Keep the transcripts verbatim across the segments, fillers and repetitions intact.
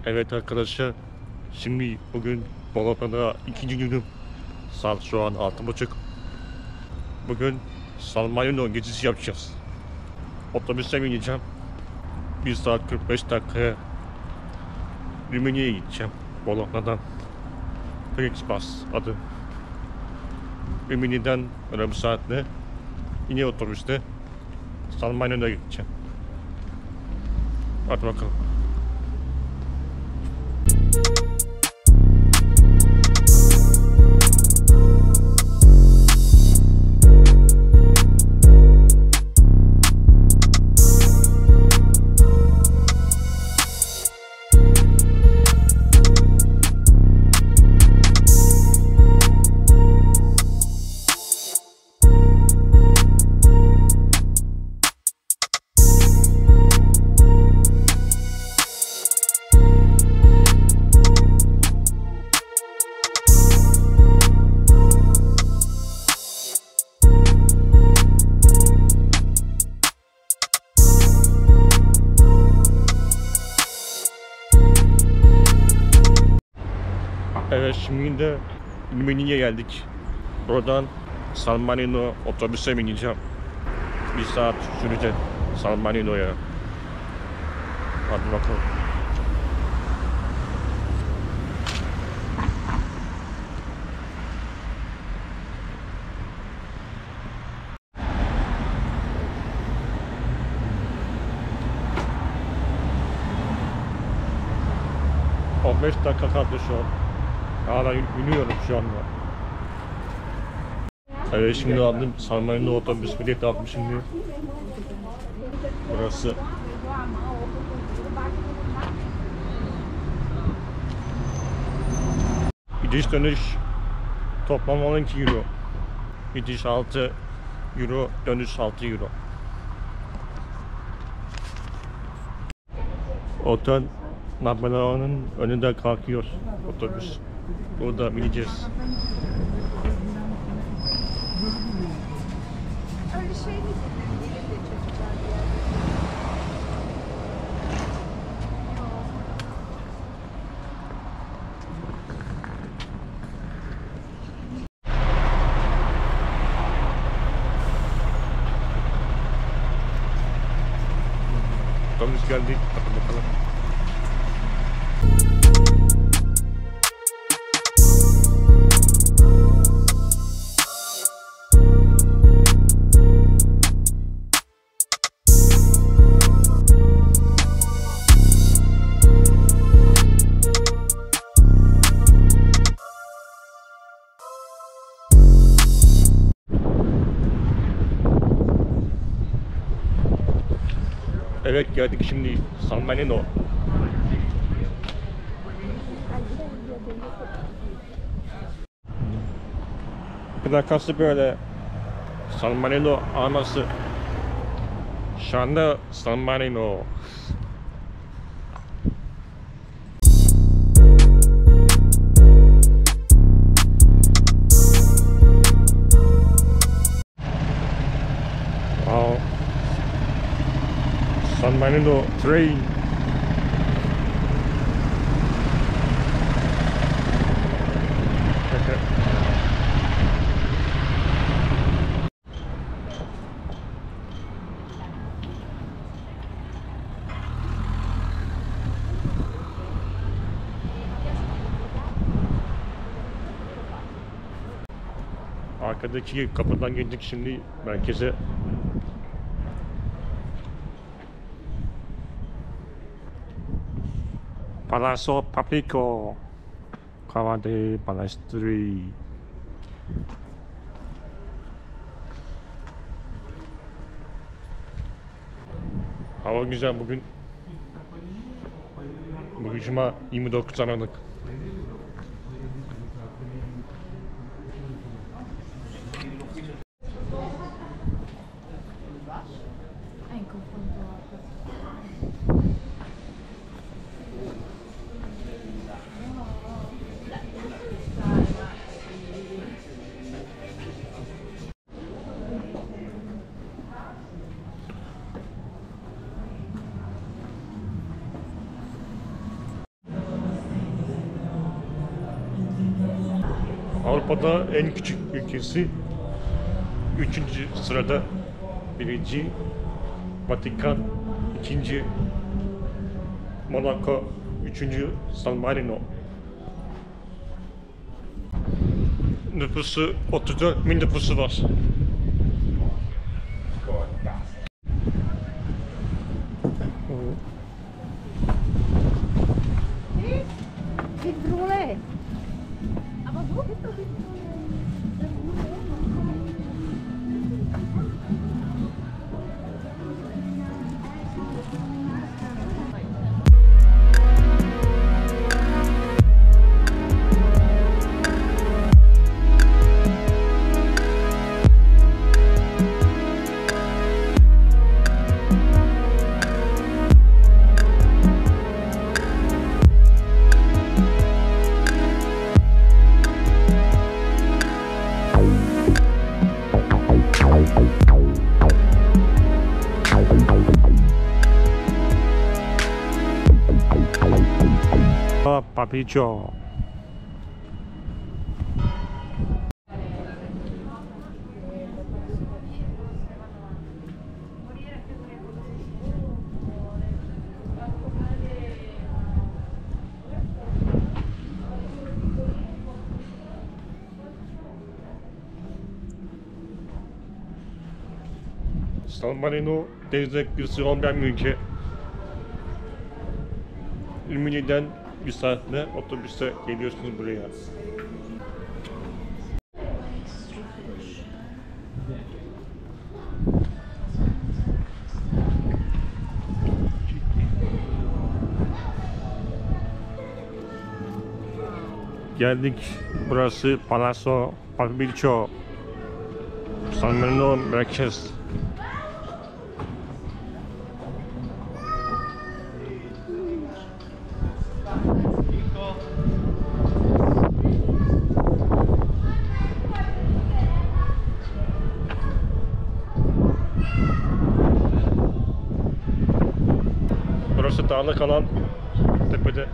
Evet arkadaşlar, şimdi bugün Bologna'da ikinci günüm. Saat şu an altı buçuk. Bugün San Marino gezisi yapacağız. Otobüse bineceğim. bir saat kırk beş dakikaya Rimini'ye gideceğim. Bologna'dan. Flixbus adı. Rimini'den yarım saatle yine otobüste San Marino'ya gideceğim. Hadi bakalım. Evet, şimdi de Rimini'ye geldik. Buradan San Marino otobüse bineceğim. Bir saat sürecek San Marino'ya. Hadi bakalım. on beş dakika kaldı şu an. Hala iniyorum şu anda. Evet, şimdi aldım San Marino otobüs bileti aldım şimdi. Burası. Gidiş dönüş toplam on iki euro. Gidiş altı euro, dönüş altı euro. Otel Napoleon'un önünde kalkıyor otobüs. Burada bineceğiz. Öyle şey mi? Otobüs geldi. Hadi bakalım. Evet, geldik şimdi San Marino. Plakası böyle San Marino arması. Şu anda San Marino. Wow. San Marino train. Arkadaki kapıdan girdik şimdi merkeze. Palazzo Papico, Cava dei Balestri. Hava güzel bugün. Bugün Cuma yirmi dokuz Aralık. En confronto. Avrupa'da en küçük ülkesi. Üçüncü sırada birinci Vatikan, ikinci Monaco, üçüncü San Marino. Nüfusu otuz dört bin nüfusu var. Vite brûlé. Ah bah vous, vite brûlé. Papiccio. San Marino denize kıyısı olmayan bir ülke. Rimini'den bir saatle otobüste geliyorsunuz buraya. Geldik. Burası Palazzo Papiccio. San Marino merkez. Burası dağlık alan, tepede.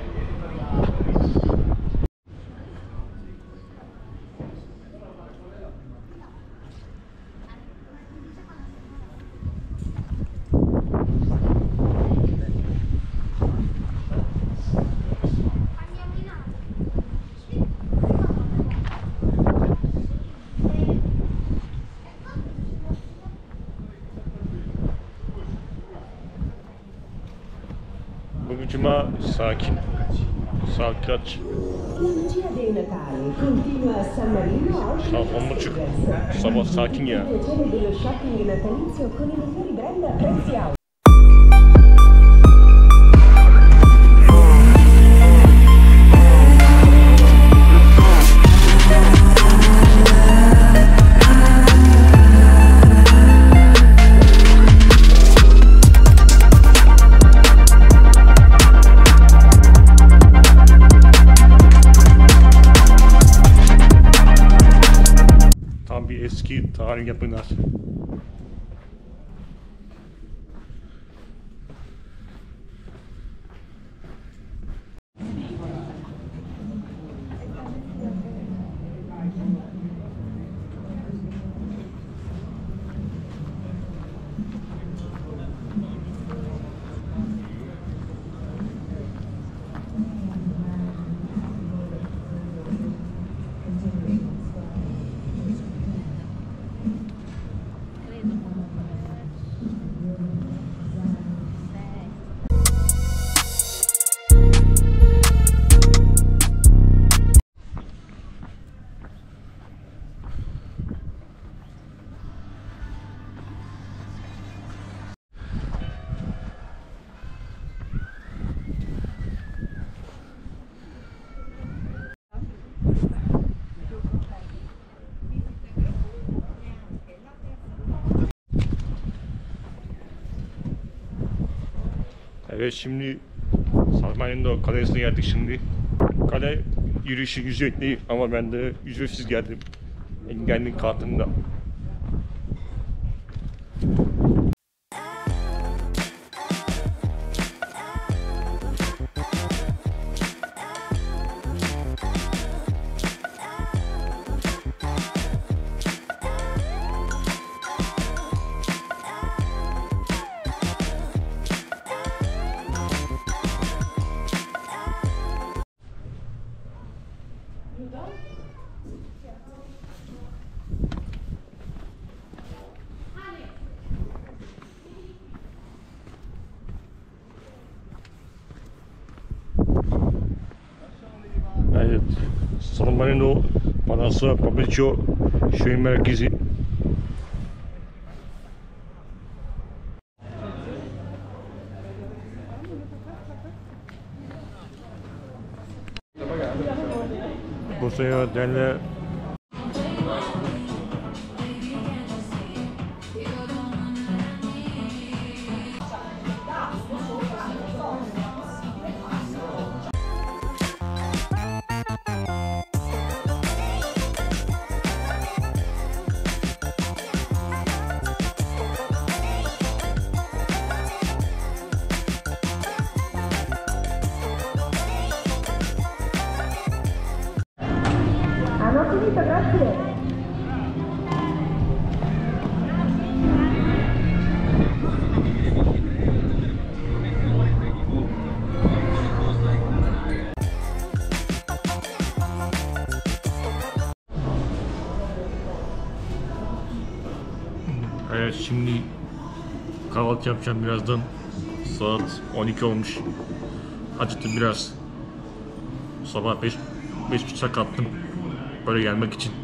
Bugün cuma, sakin, saat kaç? La magia del Natale continua a San Marino oggi. Saat on buçuk, sabah sakin ya. Il piacere dello shopping natalizio con i migliori brand a prezzi alti. Tam bir eski tarih yapılar. Evet, şimdi San Marino kalesine geldik şimdi. Kale yürüyüşü ücretli ama ben de ücretsiz geldim. Engelli kartında. San Marino Panasa Pabricio Şehir Merkezi. Bu seyahatlerle Hanno finito, grazie. Evet, şimdi kahvaltı yapacağım birazdan. Saat on iki olmuş. Acıktım biraz. Sabah beş beş buçukta kalktım. Böyle gelmek için.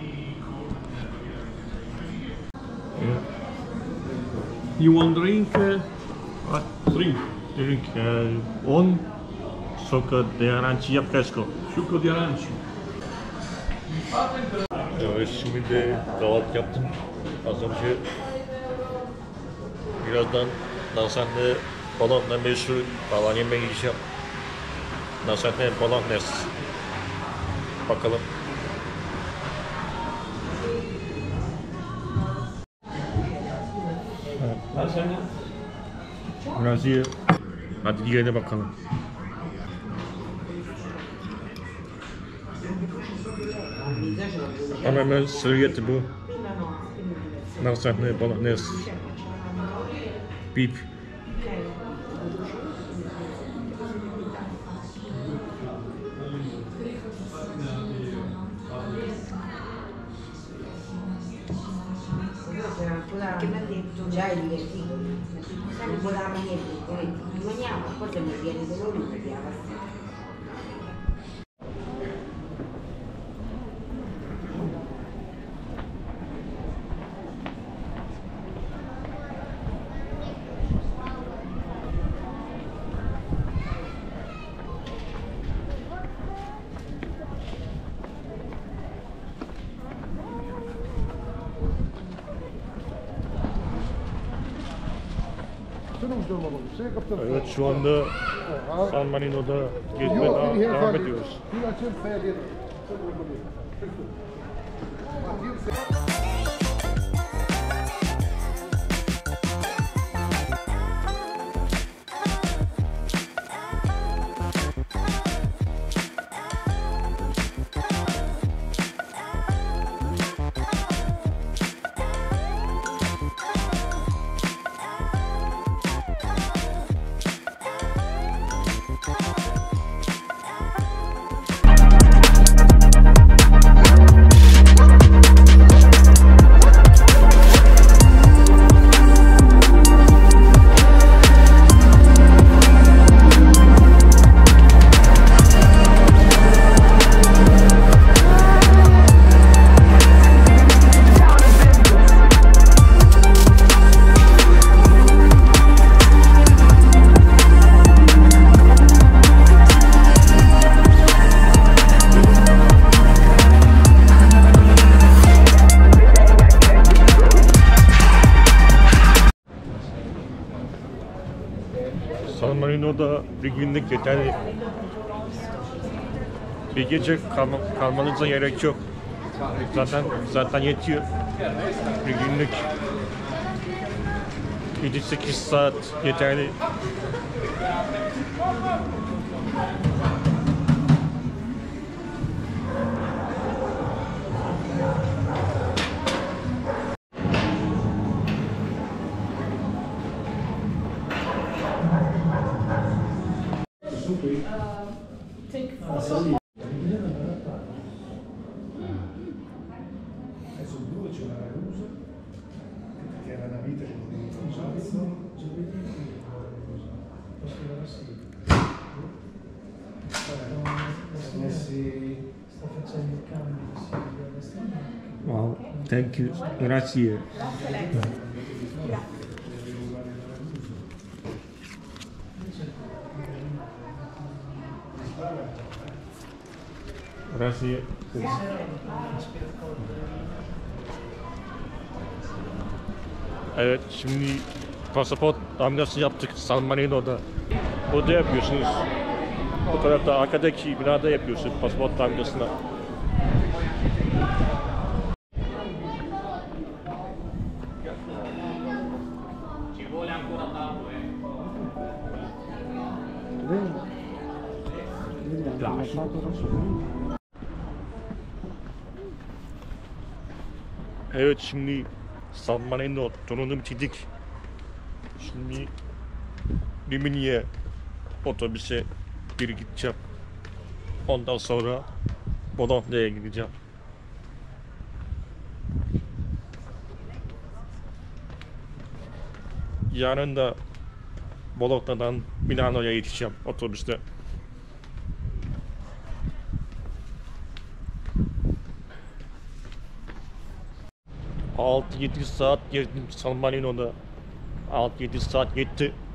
You want drink? Uh, What? drink. Drink uh, on succo di arancia fresco. Succo di aranci. Evet, şimdi de kahvaltı yaptım. Az önce birazdan Lasanne balonla meşhur falan yemeği yiyeceğim. Lasanne bolognese. Bakalım. Lasagne. Biraz iyi. Hadi diğerine bakalım. Tamamen sırriyeti bu. Lasanne bolognese. Beef. Che mi ha detto già è divertito, non voleva niente, rimaniamo, a volte mi viene dolore e mi piava. Evet, şu anda San Marino'da gezmeye devam, devam ediyoruz. San Marino'da bir günlük yeterli. Bir gece kalma, kalmanıza gerek yok. Zaten zaten yetiyor. Bir günlük yedi sekiz saat yeterli. Adesso due c'è una Ragusa che era una vita che non giovedì posso andare sì. Messi sta facendo il cambio sia a destra che a manca. Wow, thank you. Grazie. Grazie. Evet, şimdi pasaport damgası yaptık San Marino'da. Burada yapıyorsunuz. Bu tarafta arkadaki binada yapıyorsunuz pasaport damgasını. Evet, şimdi San Marino turunu bitirdik. Şimdi Rimini'ye otobüse geri gideceğim. Ondan sonra Bologna'ya gideceğim. Yarın da Bologna'dan Milano'ya yetişeceğim otobüste. altı yedi saat gezdim San Marino'da. altı yedi saat yetti.